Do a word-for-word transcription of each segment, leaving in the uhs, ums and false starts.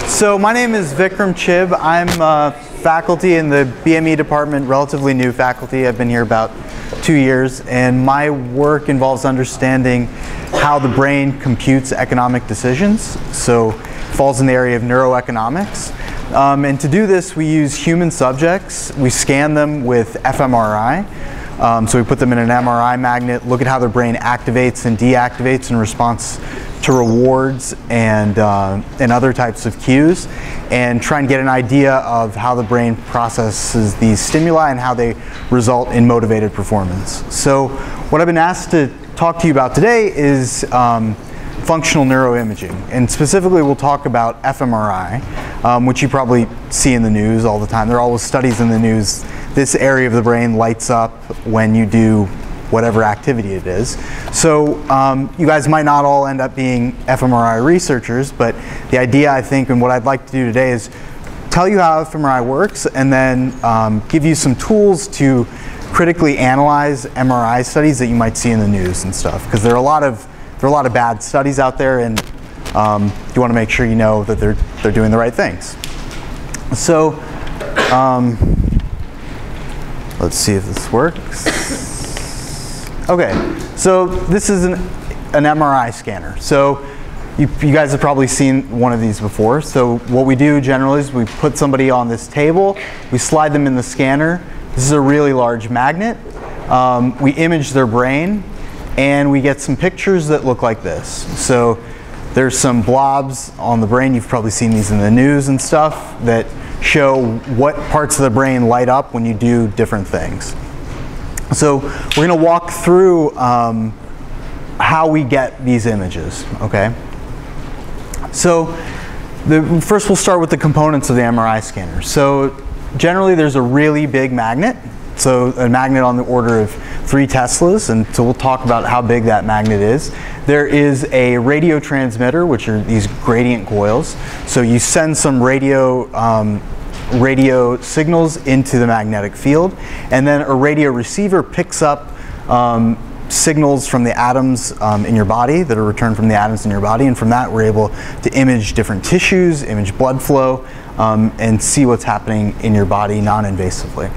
So my name is Vikram Chib. I'm uh, faculty in the B M E department, relatively new faculty. I've been here about two years, and my work involves understanding how the brain computes economic decisions. So it falls in the area of neuroeconomics. Um, and to do this, we use human subjects. We scan them with f M R I. Um, so we put them in an M R I magnet, look at how their brain activates and deactivates in response to rewards and, uh, and other types of cues, and try and get an idea of how the brain processes these stimuli and how they result in motivated performance. So what I've been asked to talk to you about today is um, functional neuroimaging, and specifically we'll talk about f M R I, um, which you probably see in the news all the time. There are always studies in the news. This area of the brain lights up when you do whatever activity it is. So um, you guys might not all end up being f M R I researchers, but the idea, I think, and what I'd like to do today is tell you how f M R I works, and then um, give you some tools to critically analyze M R I studies that you might see in the news and stuff, because there are a lot of there are a lot of bad studies out there, and um, you want to make sure you know that they're they're doing the right things. So um, let's see if this works. Okay, so this is an, an M R I scanner. So you, you guys have probably seen one of these before. So what we do generally is we put somebody on this table, we slide them in the scanner. This is a really large magnet. Um, we image their brain, and we get some pictures that look like this. So there's some blobs on the brain. You've probably seen these in the news and stuff that show what parts of the brain light up when you do different things. So we're going to walk through um, how we get these images, okay? So the, first we'll start with the components of the M R I scanner. So generally there's a really big magnet, so a magnet on the order of three Teslas, and so we'll talk about how big that magnet is. There is a radio transmitter, which are these gradient coils. So you send some radio um, radio signals into the magnetic field, and then a radio receiver picks up um, signals from the atoms um, in your body that are returned from the atoms in your body, and from that we're able to image different tissues, image blood flow, um, and see what's happening in your body non-invasively.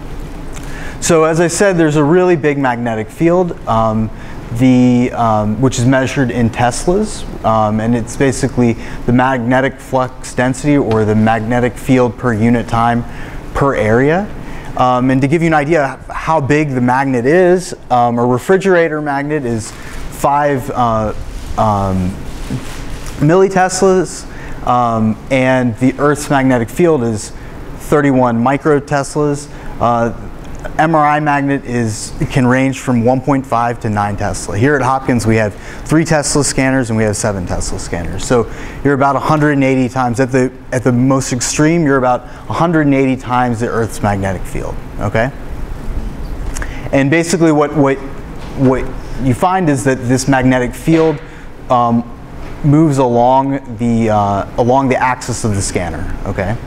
So as I said, there's a really big magnetic field, um, the, um, which is measured in Teslas, um, and it's basically the magnetic flux density, or the magnetic field per unit time per area. Um, and to give you an idea how big the magnet is, um, a refrigerator magnet is five uh, um, milliteslas, um, and the Earth's magnetic field is thirty-one microteslas. Uh, M R I magnet is can range from one point five to nine Tesla. Here at Hopkins we have three Tesla scanners and we have seven Tesla scanners. So you're about one hundred eighty times, at the at the most extreme, you're about one hundred eighty times the Earth's magnetic field. Okay? And basically what what what you find is that this magnetic field um, moves along the uh, along the axis of the scanner. Okay?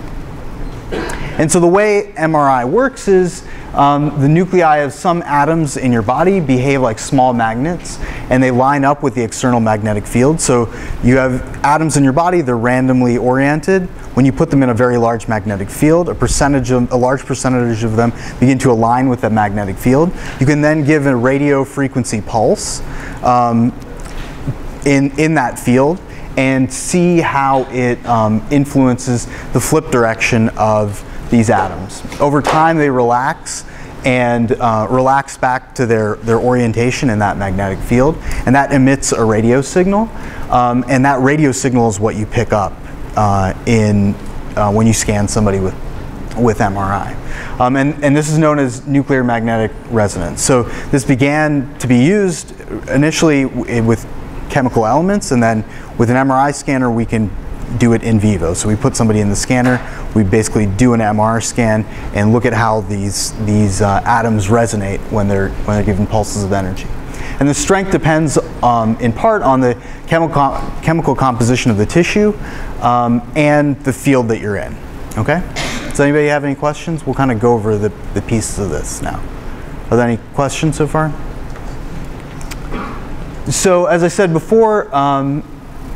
And so the way M R I works is um, the nuclei of some atoms in your body behave like small magnets, and they line up with the external magnetic field. So you have atoms in your body, they're randomly oriented. When you put them in a very large magnetic field, a percentage of, a large percentage of them begin to align with that magnetic field. You can then give a radio frequency pulse um, in, in that field, and see how it um, influences the flip direction of these atoms. Over time they relax and uh, relax back to their, their orientation in that magnetic field, and that emits a radio signal, um, and that radio signal is what you pick up uh, in, uh, when you scan somebody with, with M R I. Um, and, and this is known as nuclear magnetic resonance. So this began to be used initially w with chemical elements, and then with an M R I scanner we can do it in vivo. So we put somebody in the scanner, we basically do an M R I scan and look at how these these uh, atoms resonate when they're when they're given pulses of energy. And the strength depends um, in part on the chemical chemical composition of the tissue um, and the field that you're in. Okay? Does anybody have any questions? We'll kind of go over the, the pieces of this now. Are there any questions so far? So as I said before, um,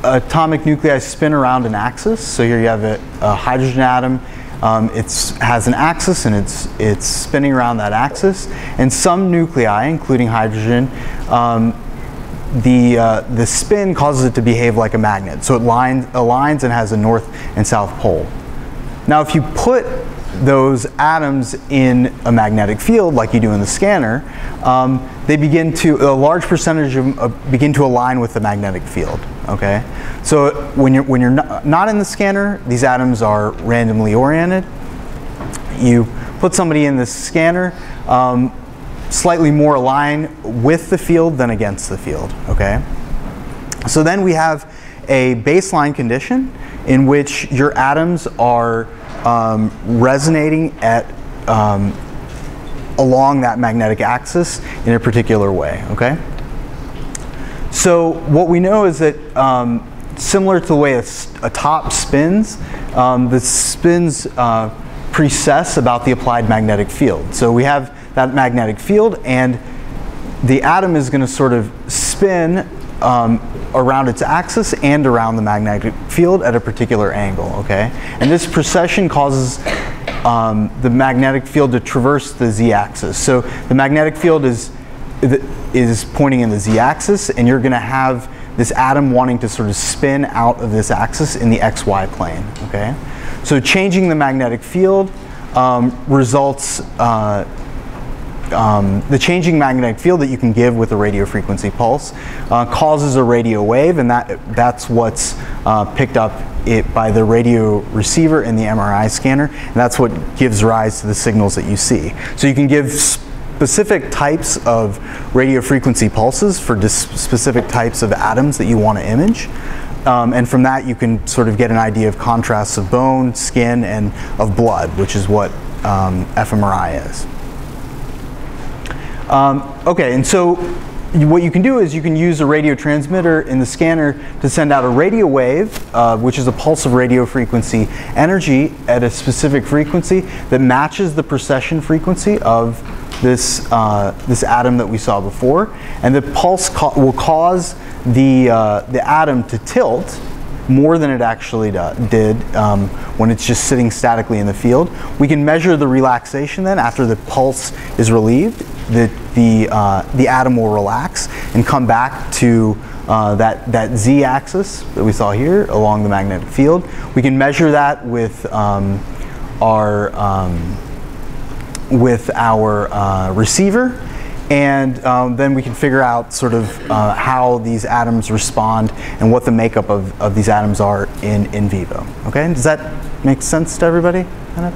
atomic nuclei spin around an axis. So here you have a, a hydrogen atom. Um, it has an axis and it's, it's spinning around that axis. And some nuclei, including hydrogen, um, the, uh, the spin causes it to behave like a magnet. So it line, aligns and has a north and south pole. Now if you put those atoms in a magnetic field like you do in the scanner, um, they begin to, a large percentage of them uh, begin to align with the magnetic field, okay? So when you're, when you're not, not in the scanner, these atoms are randomly oriented. You put somebody in the scanner, um, slightly more align with the field than against the field, okay? So then we have a baseline condition in which your atoms are Um, resonating at um, along that magnetic axis in a particular way, okay? So what we know is that um, similar to the way a, a top spins, um, the spins uh, precess about the applied magnetic field. So we have that magnetic field and the atom is going to sort of spin um, around its axis and around the magnetic field at a particular angle, okay? And this precession causes um, the magnetic field to traverse the z-axis. So the magnetic field is, is pointing in the z-axis and you're going to have this atom wanting to sort of spin out of this axis in the xy plane, okay? So changing the magnetic field um, results uh, Um, the changing magnetic field that you can give with a radio frequency pulse uh, causes a radio wave, and that that's what's uh, picked up it by the radio receiver in the M R I scanner, and that's what gives rise to the signals that you see. So you can give specific types of radio frequency pulses for specific types of atoms that you want to image, um, and from that you can sort of get an idea of contrasts of bone, skin, and of blood, which is what um, fMRI is. Um, okay, and so you, what you can do is you can use a radio transmitter in the scanner to send out a radio wave, uh, which is a pulse of radio frequency energy at a specific frequency that matches the precession frequency of this, uh, this atom that we saw before. And the pulse ca will cause the, uh, the atom to tilt more than it actually do, did um, when it's just sitting statically in the field. We can measure the relaxation then after the pulse is relieved. The, the, uh, the atom will relax and come back to uh, that, that z-axis that we saw here along the magnetic field. We can measure that with um, our, um, with our uh, receiver, and um, then we can figure out sort of uh, how these atoms respond and what the makeup of, of these atoms are in, in vivo. Okay, does that make sense to everybody?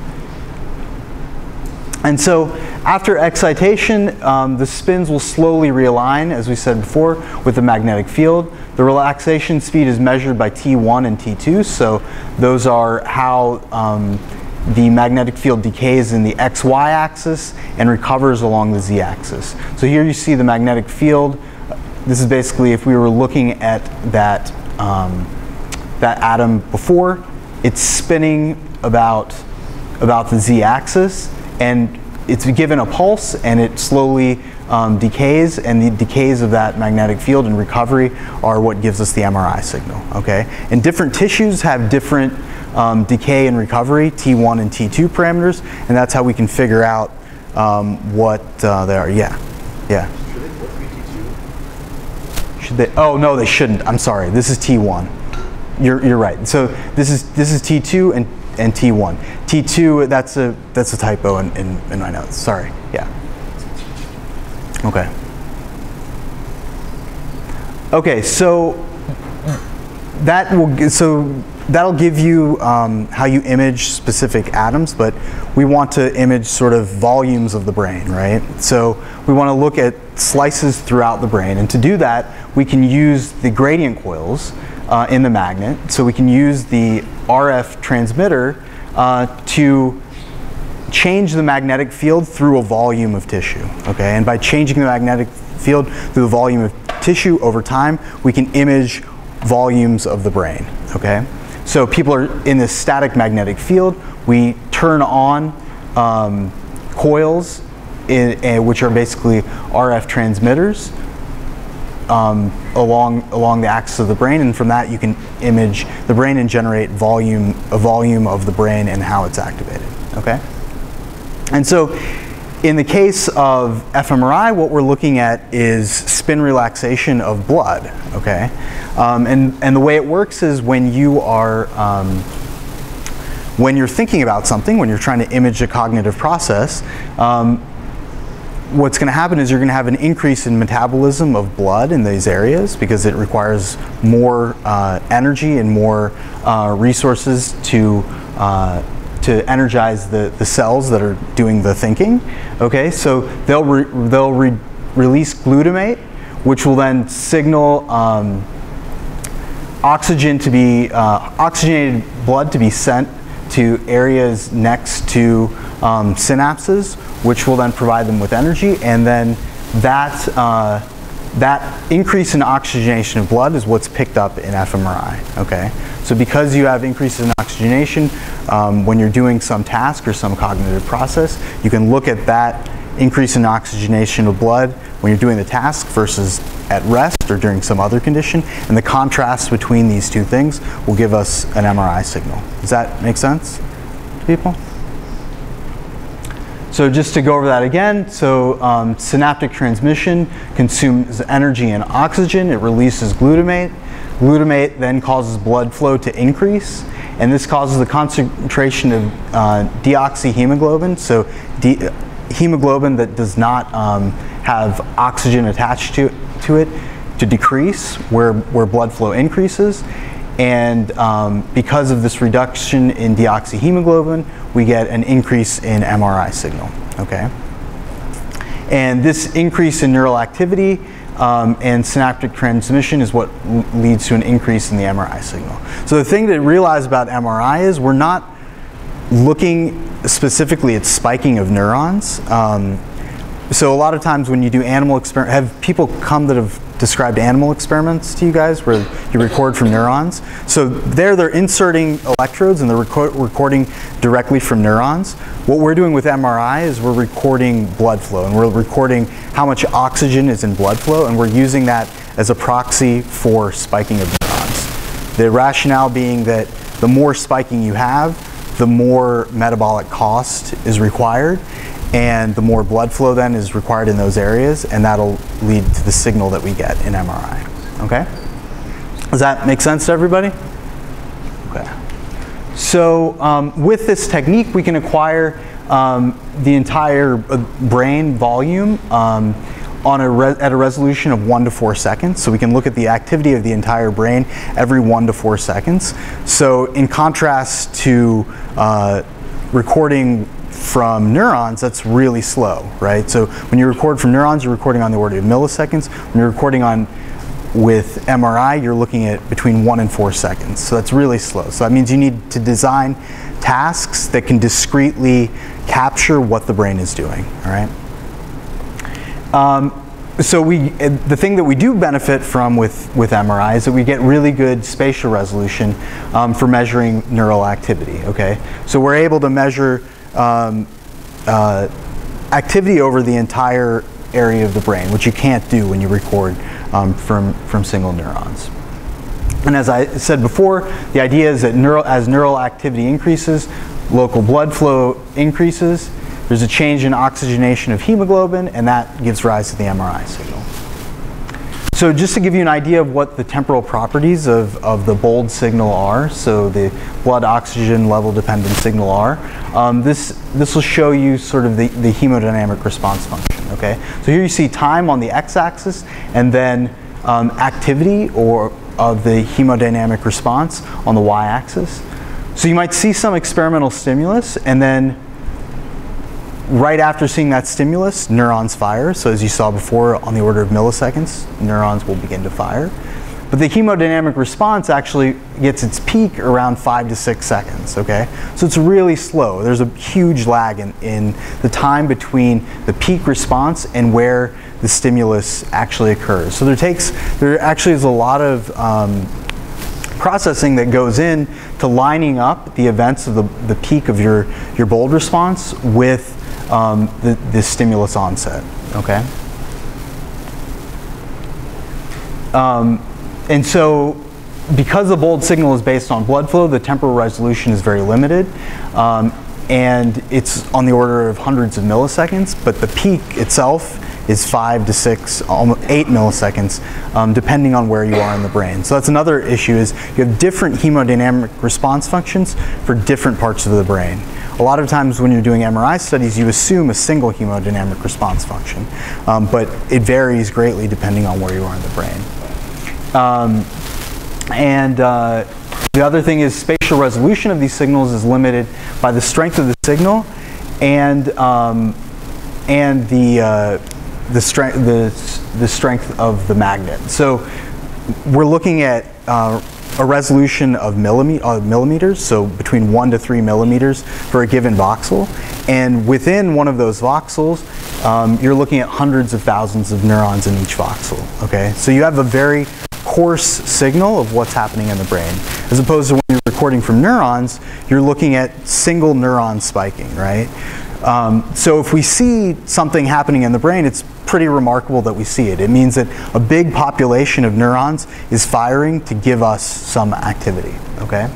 And so after excitation, um, the spins will slowly realign, as we said before, with the magnetic field. The relaxation speed is measured by T one and T two, so those are how um, the magnetic field decays in the X Y axis and recovers along the Z axis. So here you see the magnetic field. This is basically if we were looking at that, um, that atom before, it's spinning about, about the Z axis, and it's given a pulse and it slowly um, decays, and the decays of that magnetic field and recovery are what gives us the M R I signal, okay? And different tissues have different um, decay and recovery, T one and T two parameters, and that's how we can figure out um, what uh, they are. Yeah, yeah. Should they both be T two? Should they? Oh no, they shouldn't. I'm sorry. This is T one. You're you're right. So this is this is T two and and T one. T two, that's a that's a typo in, in, in my notes. Sorry. Yeah. Okay. Okay. So that will so that'll give you um, how you image specific atoms, but we want to image sort of volumes of the brain, right? So we want to look at slices throughout the brain, and to do that, we can use the gradient coils uh, in the magnet. So we can use the R F transmitter uh, to change the magnetic field through a volume of tissue, okay? And by changing the magnetic field through the volume of tissue over time, we can image volumes of the brain, okay? So people are in this static magnetic field. We turn on um, coils, in, in, which are basically R F transmitters, um, along along the axis of the brain, and from that you can image the brain and generate volume a volume of the brain and how it's activated. Okay, and so in the case of fMRI, what we're looking at is spin relaxation of blood. Okay, um, and and the way it works is when you are um, when you're thinking about something, when you're trying to image a cognitive process, um, what's going to happen is you're going to have an increase in metabolism of blood in these areas because it requires more uh, energy and more uh, resources to uh, to energize the, the cells that are doing the thinking. Okay, so they'll re they'll re release glutamate, which will then signal um, oxygen to be uh, oxygenated blood to be sent to areas next to um, synapses, which will then provide them with energy, and then that uh, that increase in oxygenation of blood is what's picked up in fMRI. Okay, so because you have increases in oxygenation um, when you're doing some task or some cognitive process, you can look at that increase in oxygenation of blood when you're doing the task versus at rest or during some other condition, and the contrast between these two things will give us an M R I signal. Does that make sense to people? So just to go over that again, so um, synaptic transmission consumes energy and oxygen, it releases glutamate. Glutamate then causes blood flow to increase, and this causes the concentration of uh, deoxyhemoglobin, so de hemoglobin that does not um, have oxygen attached to, to it, to decrease where, where blood flow increases. And um, because of this reduction in deoxyhemoglobin, we get an increase in M R I signal, okay? And this increase in neural activity um, and synaptic transmission is what leads to an increase in the M R I signal. So the thing to realize about M R I is we're not looking specifically at spiking of neurons. Um, so a lot of times when you do animal experiments, have people come that have described animal experiments to you guys where you record from neurons? So there they're inserting electrodes and they're record recording directly from neurons. What we're doing with M R I is we're recording blood flow, and we're recording how much oxygen is in blood flow, and we're using that as a proxy for spiking of neurons. The rationale being that the more spiking you have, the more metabolic cost is required, and the more blood flow then is required in those areas, and that'll lead to the signal that we get in M R I. Okay? Does that make sense to everybody? Okay. So um, with this technique, we can acquire um, the entire brain volume um, on a re at a resolution of one to four seconds. So we can look at the activity of the entire brain every one to four seconds. So in contrast to uh, recording from neurons, that's really slow, right? So when you record from neurons, you're recording on the order of milliseconds. When you're recording on with M R I, you're looking at between one and four seconds. So that's really slow. So that means you need to design tasks that can discretely capture what the brain is doing, all right? Um, so we, the thing that we do benefit from with, with M R I is that we get really good spatial resolution um, for measuring neural activity, okay? So we're able to measure um, uh, activity over the entire area of the brain, which you can't do when you record um, from, from single neurons. And as I said before, the idea is that neural, as neural activity increases, local blood flow increases, there's a change in oxygenation of hemoglobin, and that gives rise to the M R I signal. So just to give you an idea of what the temporal properties of, of the bold signal are, so the blood oxygen level dependent signal are, um, this, this will show you sort of the, the hemodynamic response function, okay? So here you see time on the x-axis, and then um, activity or of the hemodynamic response on the y-axis. So you might see some experimental stimulus, and then right after seeing that stimulus, neurons fire. So as you saw before, on the order of milliseconds, neurons will begin to fire. But the hemodynamic response actually gets its peak around five to six seconds, okay? So it's really slow. There's a huge lag in, in the time between the peak response and where the stimulus actually occurs. So there takes, there actually is a lot of um, processing that goes in to lining up the events of the, the peak of your, your bold response with Um, the, the stimulus onset, okay? Um, and so, because the bold signal is based on blood flow, the temporal resolution is very limited. Um, and it's on the order of hundreds of milliseconds, but the peak itself is five to six, almost eight milliseconds, um, depending on where you are in the brain. So that's another issue, is you have different hemodynamic response functions for different parts of the brain. A lot of times when you're doing M R I studies, you assume a single hemodynamic response function, um, but it varies greatly depending on where you are in the brain. Um, and uh, the other thing is spatial resolution of these signals is limited by the strength of the signal and um, and the uh, the strength the the strength of the magnet. So we're looking at uh, a resolution of millimet uh, millimeters, so between one to three millimeters for a given voxel, and within one of those voxels, um, you're looking at hundreds of thousands of neurons in each voxel. Okay, so you have a very coarse signal of what's happening in the brain, as opposed to when you're recording from neurons, you're looking at single neuron spiking, right? Um, so if we see something happening in the brain, it's pretty remarkable that we see it. It means that a big population of neurons is firing to give us some activity, okay?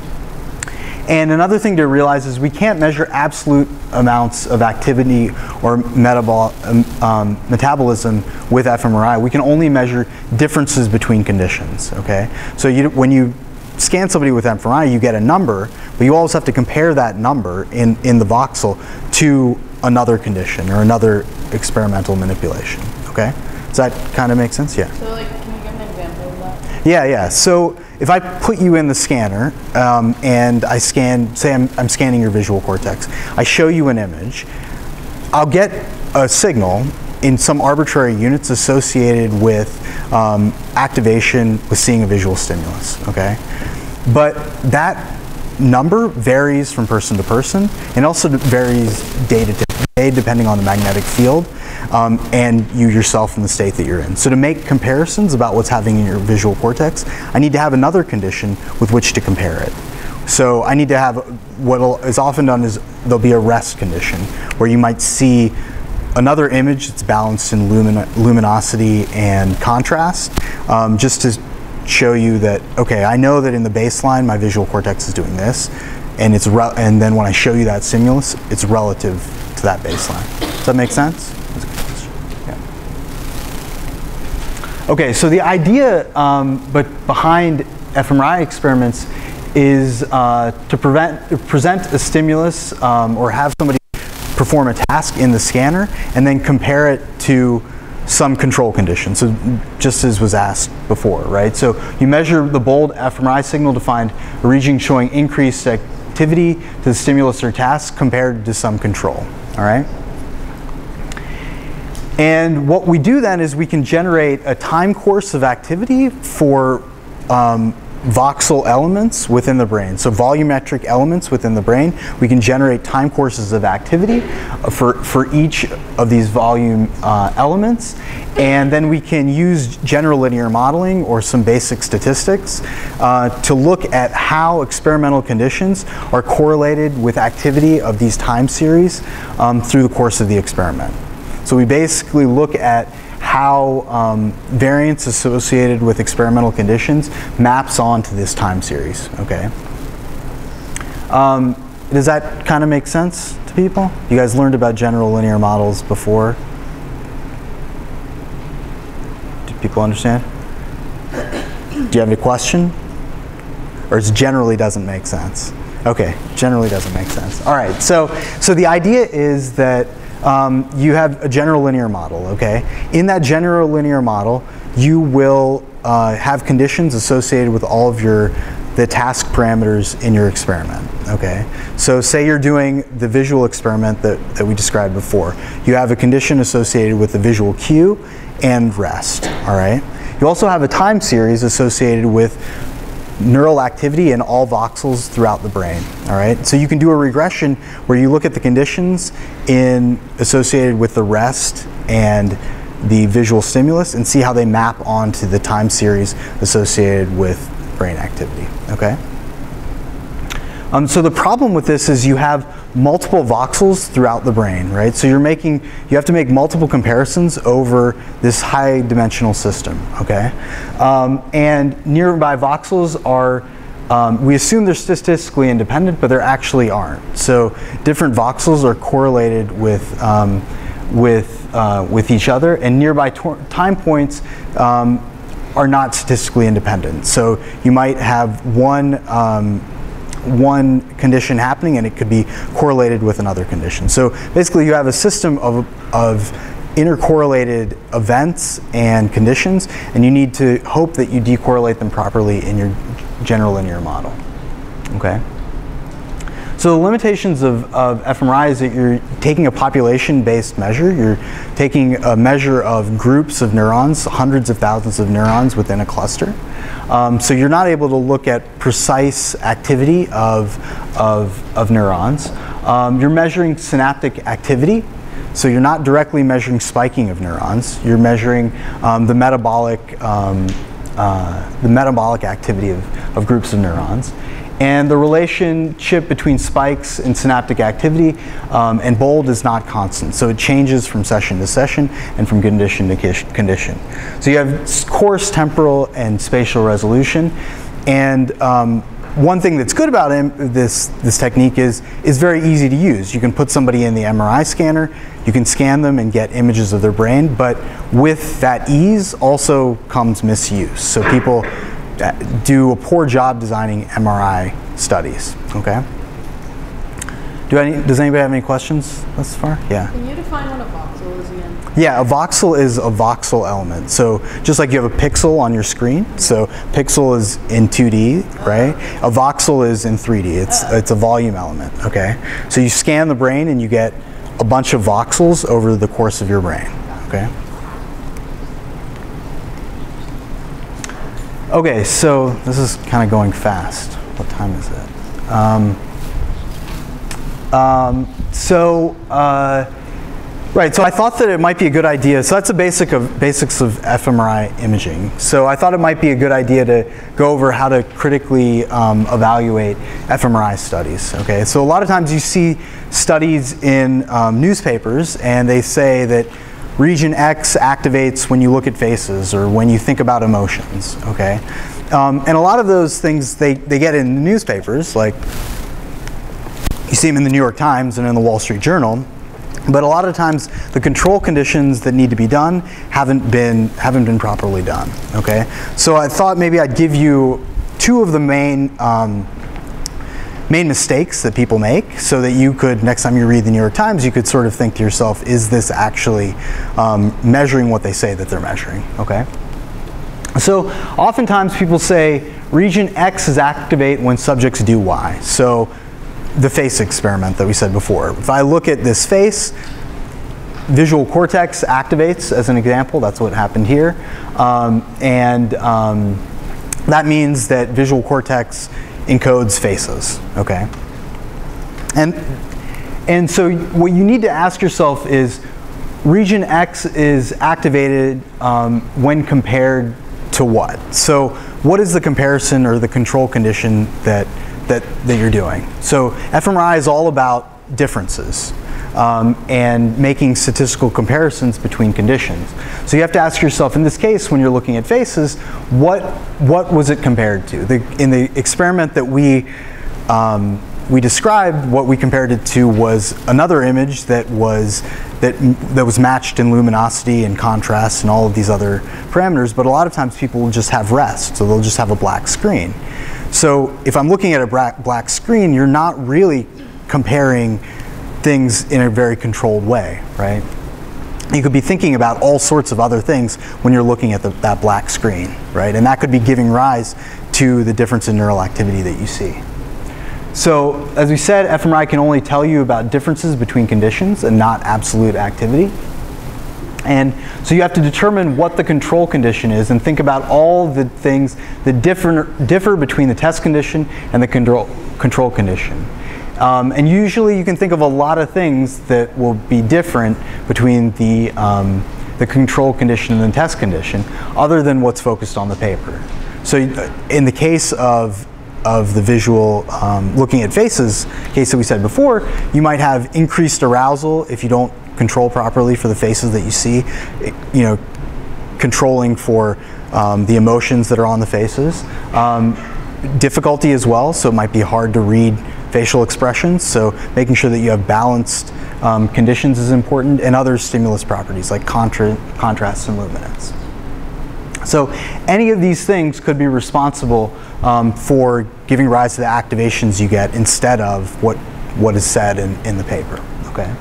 And another thing to realize is we can't measure absolute amounts of activity or metabol um, um, metabolism with fMRI. We can only measure differences between conditions, okay? So you, when you scan somebody with fMRI, you get a number, but you always have to compare that number in, in the voxel to another condition or another experimental manipulation, okay? Does that kind of make sense? Yeah. So like, can you give an example of that? Yeah, yeah. So if I put you in the scanner um, and I scan, say I'm, I'm scanning your visual cortex, I show you an image, I'll get a signal in some arbitrary units associated with um, activation with seeing a visual stimulus, okay? But that number varies from person to person, and also varies day to day depending on the magnetic field um, and you yourself in the state that you're in. So to make comparisons about what's happening in your visual cortex, I need to have another condition with which to compare it. So I need to have, what is often done is there'll be a rest condition where you might see another image that's balanced in lumin luminosity and contrast, um, just to show you that, okay, I know that in the baseline my visual cortex is doing this, and it's re and then when I show you that stimulus, it's relative to that baseline. Does that make sense? Yeah. Okay, so the idea um, but behind fMRI experiments is uh, to prevent, present a stimulus um, or have somebody perform a task in the scanner and then compare it to some control condition, so just as was asked before, right? So you measure the bold fMRI signal to find a region showing increased activity to the stimulus or task compared to some control, all right? And what we do then is we can generate a time course of activity for um, voxel elements within the brain. So volumetric elements within the brain, we can generate time courses of activity for, for each of these volume uh, elements. And then we can use general linear modeling or some basic statistics uh, to look at how experimental conditions are correlated with activity of these time series um, through the course of the experiment. So we basically look at how um, variance associated with experimental conditions maps onto this time series, okay? Um, does that kind of make sense to people? You guys learned about general linear models before? Do people understand? Do you have any question? Or it generally doesn't make sense? Okay, generally doesn't make sense. All right, so, so the idea is that Um, you have a general linear model, okay? In that general linear model, you will uh, have conditions associated with all of your, the task parameters in your experiment, okay? So say you're doing the visual experiment that, that we described before. You have a condition associated with the visual cue and rest, all right? You also have a time series associated with neural activity in all voxels throughout the brain, all right? So you can do a regression where you look at the conditions in associated with the rest and the visual stimulus and see how they map onto the time series associated with brain activity, okay? Um, so the problem with this is you have multiple voxels throughout the brain, right? So you're making, you have to make multiple comparisons over this high dimensional system, okay? Um, and nearby voxels are, um, we assume they're statistically independent, but they actually aren't. So different voxels are correlated with, um, with, uh, with each other, and nearby time points um, are not statistically independent. So you might have one um, one condition happening and it could be correlated with another condition. So basically you have a system of, of intercorrelated events and conditions, and you need to hope that you decorrelate them properly in your general linear model. Okay? So the limitations of, of f M R I is that you're taking a population-based measure. You're taking a measure of groups of neurons, hundreds of thousands of neurons within a cluster. Um, so you're not able to look at precise activity of, of, of neurons. Um, you're measuring synaptic activity. So you're not directly measuring spiking of neurons. You're measuring um, the metabolic, um, uh, the metabolic activity of, of groups of neurons. And the relationship between spikes and synaptic activity um, and bold is not constant. So it changes from session to session and from condition to condition. So you have coarse temporal and spatial resolution. And um, one thing that's good about it, this, this technique is, is very easy to use. You can put somebody in the M R I scanner, you can scan them and get images of their brain, but with that ease also comes misuse. So people do a poor job designing M R I studies, okay? Do any, does anybody have any questions thus far? Yeah. Can you define what a voxel is again? Yeah, a voxel is a voxel element. So just like you have a pixel on your screen, so pixel is in two D, right? A voxel is in three D. It's, it's a volume element, okay? So you scan the brain and you get a bunch of voxels over the course of your brain, okay? Okay, so this is kind of going fast. What time is it? Um, um, so, uh, right, so I thought that it might be a good idea. So that's the basic of, basics of f M R I imaging. So I thought it might be a good idea to go over how to critically um, evaluate f M R I studies. Okay, so a lot of times you see studies in um, newspapers and they say that region X activates when you look at faces or when you think about emotions, okay? Um, and a lot of those things, they, they get in the newspapers, like you see them in the New York Times and in the Wall Street Journal, but a lot of times the control conditions that need to be done haven't been, haven't been properly done, okay? So I thought maybe I'd give you two of the main um, main mistakes that people make so that you could, next time you read the New York Times, you could sort of think to yourself, is this actually um, measuring what they say that they're measuring, okay? So oftentimes people say region X is activate when subjects do Y. So the face experiment that we said before. If I look at this face, visual cortex activates as an example. That's what happened here. Um, and um, that means that visual cortex encodes faces, okay? And, and so what you need to ask yourself is, region X is activated um, when compared to what? So what is the comparison or the control condition that, that, that you're doing? So f M R I is all about differences um, and making statistical comparisons between conditions. So you have to ask yourself, in this case, when you're looking at faces, what, what was it compared to? The, in the experiment that we, um, we described, what we compared it to was another image that was, that, that was matched in luminosity and contrast and all of these other parameters, but a lot of times people will just have rest, so they'll just have a black screen. So if I'm looking at a black, black screen, you're not really comparing things in a very controlled way, right? You could be thinking about all sorts of other things when you're looking at the, that black screen, right? And that could be giving rise to the difference in neural activity that you see. So, as we said, f M R I can only tell you about differences between conditions and not absolute activity. And so you have to determine what the control condition is and think about all the things that differ, differ between the test condition and the control, control condition. Um, and usually you can think of a lot of things that will be different between the, um, the control condition and the test condition, other than what's focused on the paper. So in the case of of the visual, um, looking at faces case that we said before, you might have increased arousal if you don't control properly for the faces that you see, you know, controlling for um, the emotions that are on the faces. Um, difficulty as well, so it might be hard to read facial expressions, so making sure that you have balanced um, conditions is important, and other stimulus properties like contra contrast and luminance. So any of these things could be responsible um, for giving rise to the activations you get instead of what, what is said in, in the paper, okay?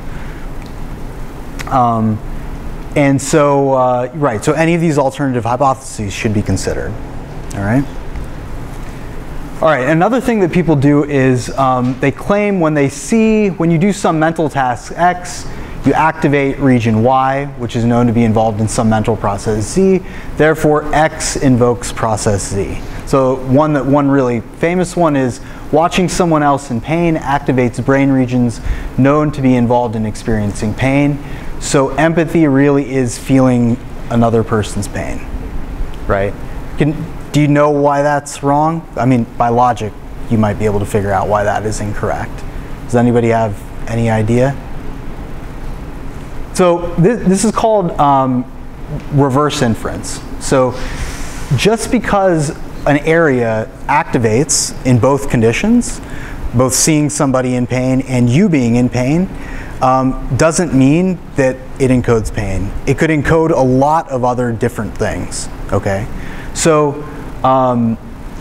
Um, and so, uh, right, so any of these alternative hypotheses should be considered, all right? All right, another thing that people do is um, they claim when they see, when you do some mental task X, you activate region Y, which is known to be involved in some mental process Z, therefore X invokes process Z. So one, that, one really famous one is watching someone else in pain activates brain regions known to be involved in experiencing pain. So empathy really is feeling another person's pain, right? Can, do you know why that's wrong? I mean, by logic, you might be able to figure out why that is incorrect. Does anybody have any idea? So this, this is called um, reverse inference. So just because an area activates in both conditions, both seeing somebody in pain and you being in pain, um, doesn't mean that it encodes pain. It could encode a lot of other different things, okay? So, um,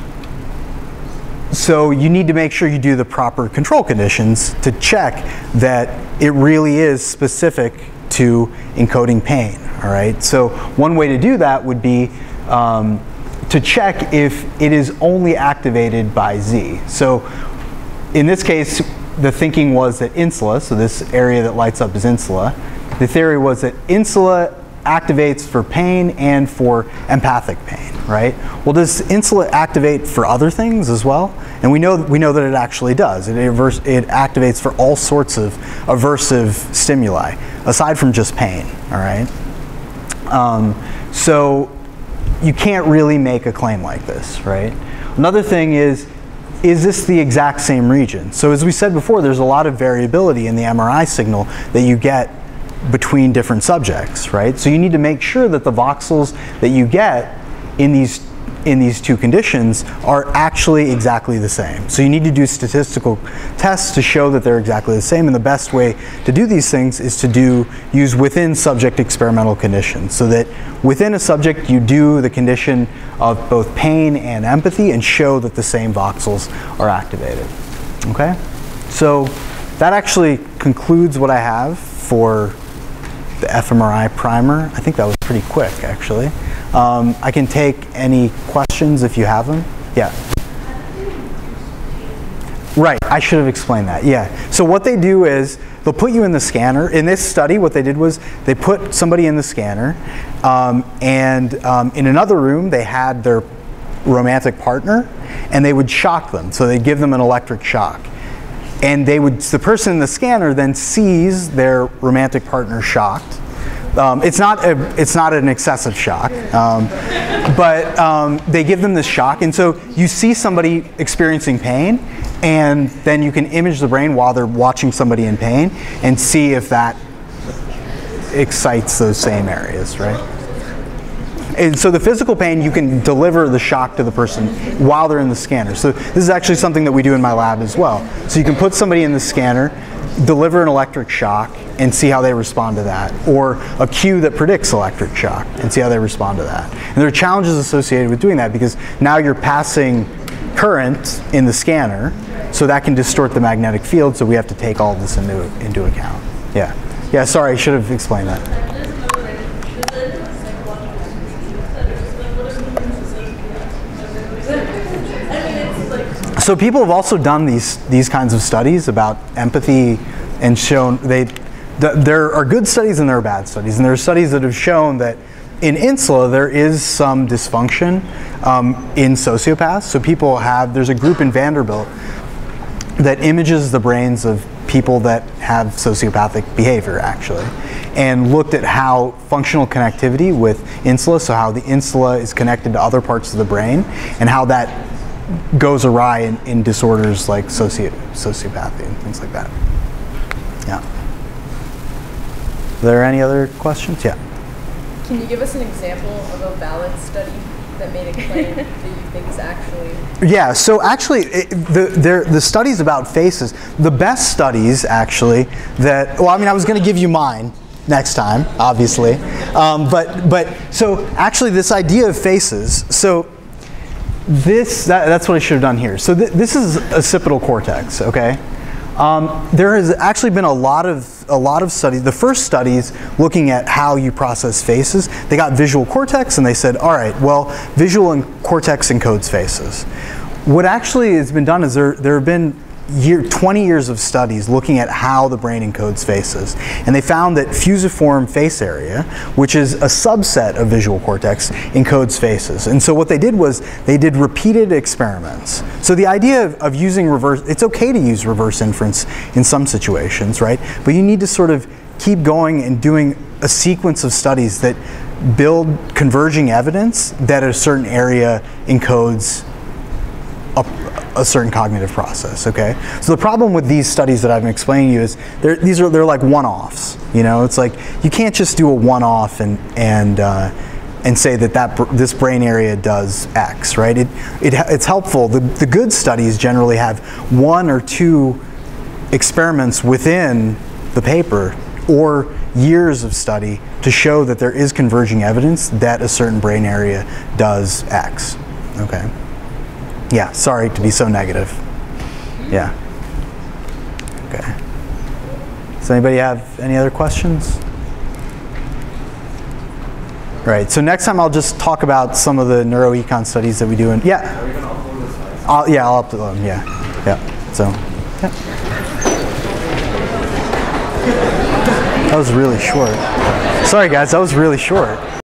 so you need to make sure you do the proper control conditions to check that it really is specific to encoding pain, all right? So one way to do that would be um, to check if it is only activated by Z. So in this case, the thinking was that insula, so this area that lights up is insula, the theory was that insula activates for pain and for empathic pain, right? Well, does insula activate for other things as well? And we know, we know that it actually does. It, averse, it activates for all sorts of aversive stimuli, aside from just pain, all right? Um, so you can't really make a claim like this, right? Another thing is, is this the exact same region? So as we said before, there's a lot of variability in the M R I signal that you get between different subjects, right? So you need to make sure that the voxels that you get in these in these two conditions are actually exactly the same. So you need to do statistical tests to show that they're exactly the same, and the best way to do these things is to do use within subject experimental conditions, so that within a subject you do the condition of both pain and empathy and show that the same voxels are activated. Okay? So that actually concludes what I have for the fMRI primer. I think that was pretty quick, actually. Um, I can take any questions if you have them. Yeah. Right, I should have explained that, yeah. So what they do is, they'll put you in the scanner. In this study, what they did was, they put somebody in the scanner, um, and um, in another room, they had their romantic partner, and they would shock them. So they'd give them an electric shock. And they would, the person in the scanner then sees their romantic partner shocked. Um, it's not a, it's not an excessive shock, um, but um, they give them this shock, and so you see somebody experiencing pain, and then you can image the brain while they're watching somebody in pain and see if that excites those same areas, right? And so the physical pain, you can deliver the shock to the person while they're in the scanner. So this is actually something that we do in my lab as well. So you can put somebody in the scanner, deliver an electric shock, and see how they respond to that. Or a cue that predicts electric shock, and see how they respond to that. And there are challenges associated with doing that, because now you're passing current in the scanner, so that can distort the magnetic field, so we have to take all this into, into account. Yeah. Yeah, sorry, I should have explained that. So people have also done these these kinds of studies about empathy and shown they th there are good studies and there are bad studies, and there are studies that have shown that in insula there is some dysfunction um, in sociopaths. So people have, there's a group in Vanderbilt that images the brains of people that have sociopathic behavior, actually, and looked at how functional connectivity with insula, so how the insula is connected to other parts of the brain, and how that goes awry in, in disorders like socio sociopathy and things like that. Yeah. Are there any other questions? Yeah. Can you give us an example of a valid study that made a claim that you think is actually? Yeah, so actually, it, the, there, the studies about faces, the best studies actually that, well, I mean, I was going to give you mine next time, obviously. Um, but, but, so actually this idea of faces, so this, that, that's what I should have done here. So th this is occipital cortex, okay? Um, there has actually been a lot of a lot of studies. The first studies looking at how you process faces, they got visual cortex and they said, all right, well, visual and cortex encodes faces. What actually has been done is there there have been year, twenty years of studies looking at how the brain encodes faces, and they found that fusiform face area, which is a subset of visual cortex, encodes faces. And so what they did was they did repeated experiments. So the idea of, of using reverse, it's okay to use reverse inference in some situations, right? But you need to sort of keep going and doing a sequence of studies that build converging evidence that a certain area encodes a, a certain cognitive process, okay? So the problem with these studies that I've been explaining to you is they're, these are, they're like one-offs, you know? It's like you can't just do a one-off and, and, uh, and say that, that br this brain area does X, right? It, it, it's helpful. The, the good studies generally have one or two experiments within the paper or years of study to show that there is converging evidence that a certain brain area does X, okay? Yeah, sorry to be so negative. Yeah. Okay. Does anybody have any other questions? Right, so next time I'll just talk about some of the neuroecon studies that we do. In, yeah. Are you going to upload the slides? I'll, yeah, I'll upload them, yeah. Yeah, so, yeah. That was really short. Sorry guys, that was really short.